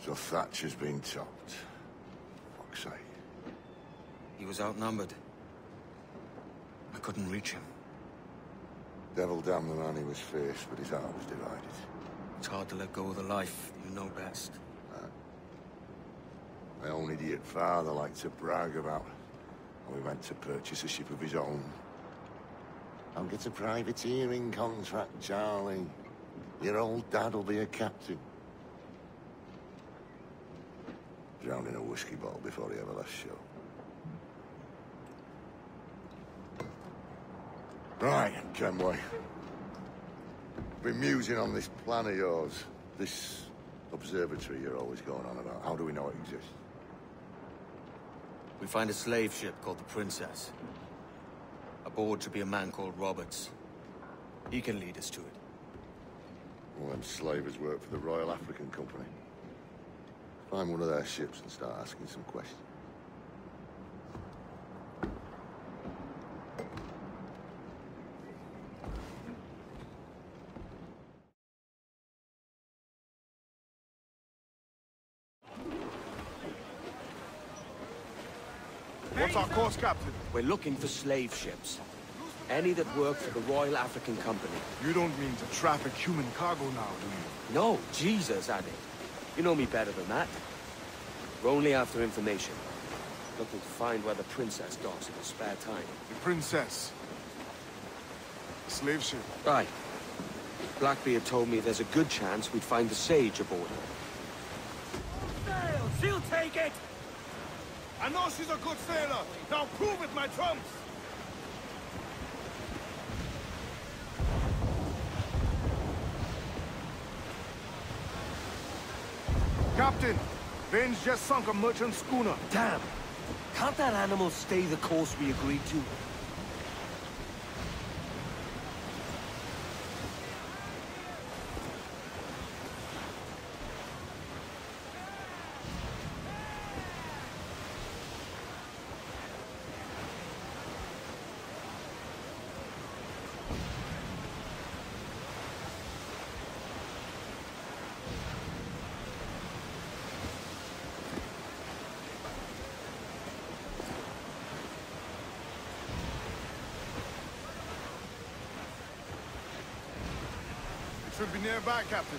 So Thatcher's been topped. Fuck's sake. He was outnumbered. I couldn't reach him. Devil damn the man he was faced, but his heart was divided. It's hard to let go of the life you know best. My own idiot father liked to brag about how he went to purchase a ship of his own. I'll get a privateering contract, Charlie. Your old dad'll be a captain. Drowned in a whiskey bottle before he ever left shore. Right, Kenway. Been musing on this plan of yours. This observatory you're always going on about. How do we know it exists? We find a slave ship called the Princess. Aboard should be a man called Roberts. He can lead us to it. All them slavers work for the Royal African Company. Find one of their ships and start asking some questions. What's our course, Captain? We're looking for slave ships. Any that work for the Royal African Company. You don't mean to traffic human cargo now, do you? No, Jesus, Addy. You know me better than that. We're only after information. Looking to find where the Princess docks in her spare time. The Princess. Slave ship. Right. Blackbeard told me there's a good chance we'd find the Sage aboard her. Sail! She'll take it! I know she's a good sailor! Now prove it, my trumps! Captain, Vane's just sunk a merchant schooner. Damn! Can't that animal stay the course we agreed to? Should be nearby, Captain.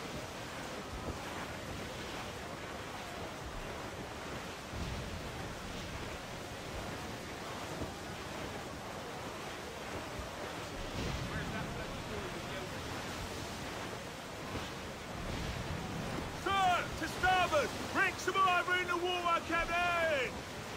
Sir, to starboard! Bring some ivory in the water, Captain!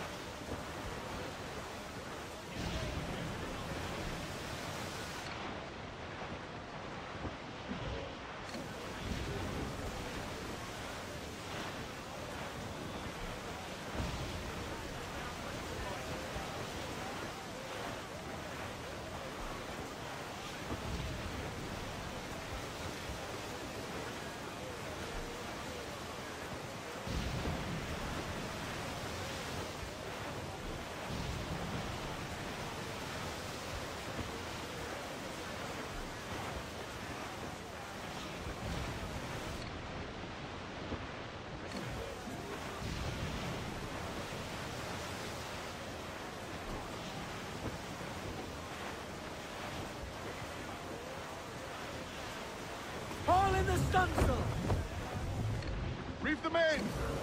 All in the stunsail! Reef the main!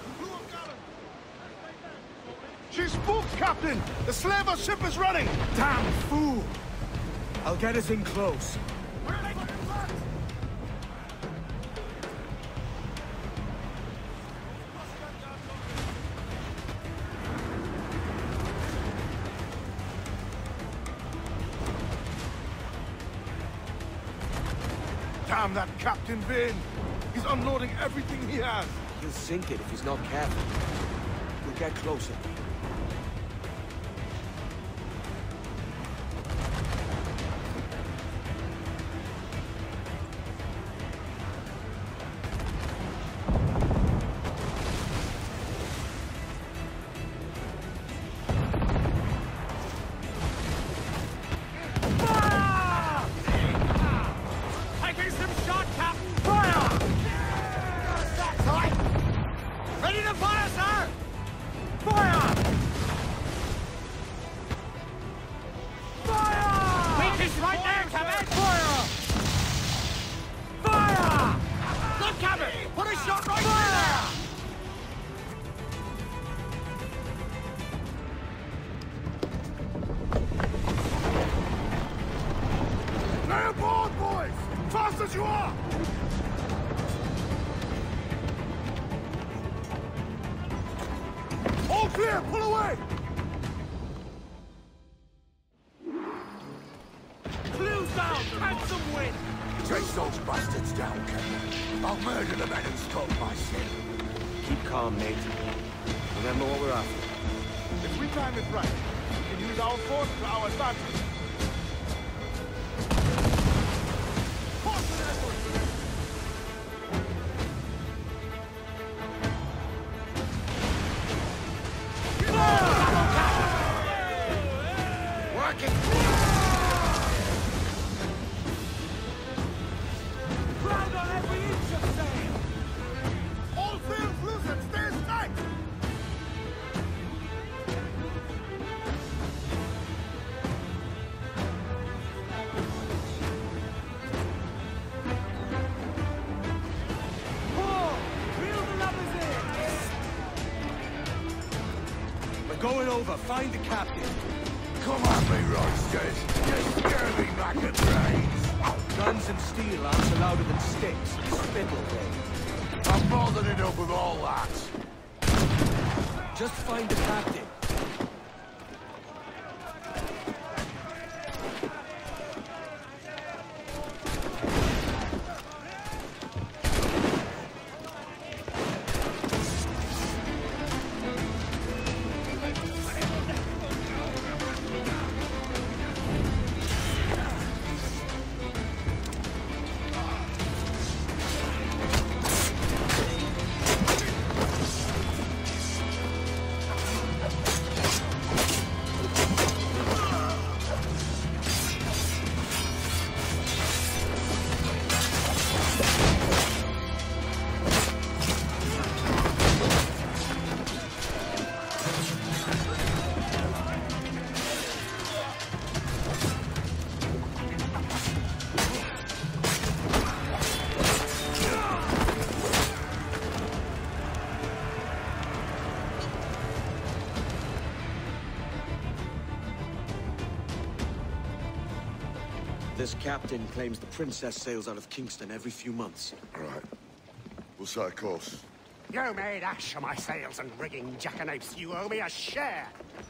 She's spooked, Captain! The slaver ship is running! Damn fool! I'll get us in close. Damn that Captain Vane! He's unloading everything he has! He'll sink it if he's not careful. We'll get closer. Steer! Pull away! Clues down! Catch some wind! Chase those bastards down, Kenway. I'll murder the men and stop my sin. Keep calm, mate. Remember what we're after. If we time it right, we can use our force to our advantage. Going over, find the captain. Come on, me, roisters. You scurvy back and brains. Guns and steel aren't louder than sticks. Spittle, Vane. I'm more than enough with all that. Just find the captain. This captain claims the princess sails out of Kingston every few months. Right. We'll set a course. You made ash of my sails and rigging, jackanapes. You owe me a share.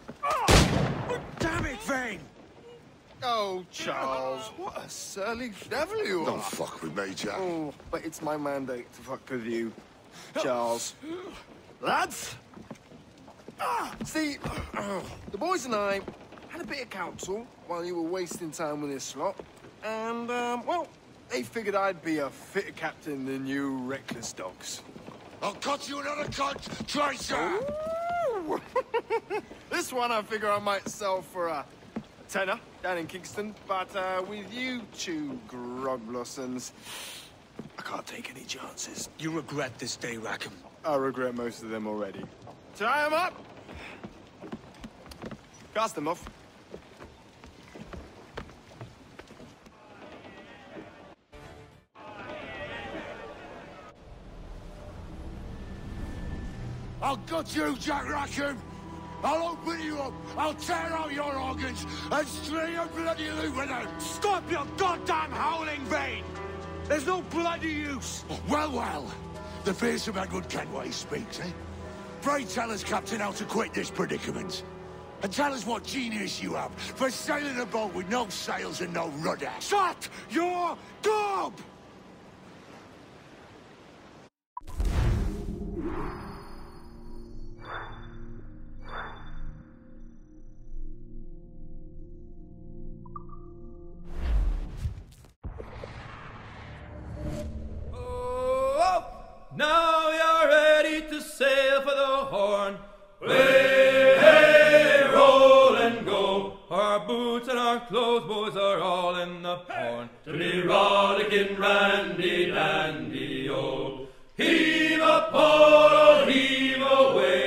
Damn it, Vane! Oh, Charles, what a surly devil you Don't are. fuck with me, Jack. Oh, but it's my mandate to fuck with you, Charles. Lads! See, the boys and I had a bit of counsel while you were wasting time with this lot. And, well, they figured I'd be a fitter captain than you reckless dogs. I'll cut you another cunt, Tracer! Ooh. This one I figure I might sell for a tenner down in Kingston, but with you two grog blossoms, I can't take any chances. You regret this day, Rackham. I regret most of them already. Tie them up! Cast them off. I'll gut you, Jack Rackham! I'll open you up, I'll tear out your organs, and string your bloody loot with them! Stop your goddamn howling, Vane! There's no bloody use! Well, well, the fearsome Edward Kenway speaks, eh? Pray tell us, Captain, how to quit this predicament. And tell us what genius you have for sailing a boat with no sails and no rudder. Shut your gob! Now you're ready to sail for the Horn. Play, hey, roll and go. Our boots and our clothes, boys, are all in the Horn. To be rollicking, randy dandy, oh. Heave a port or heave away.